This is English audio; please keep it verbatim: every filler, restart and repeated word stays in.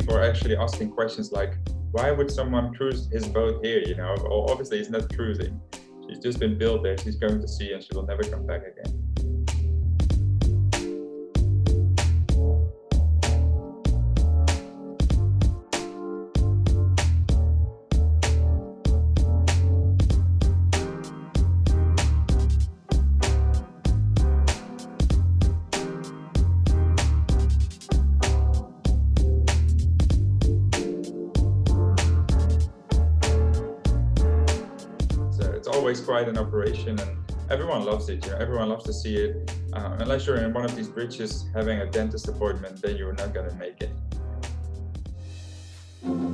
people are actually asking questions like, why would someone cruise his boat here? You know, well, obviously it's not cruising. She's just been built there. She's going to sea and she will never come back again. Always quite an operation, and everyone loves it. You know, everyone loves to see it. Uh, unless you're in one of these bridges having a dentist appointment, then you're not going to make it.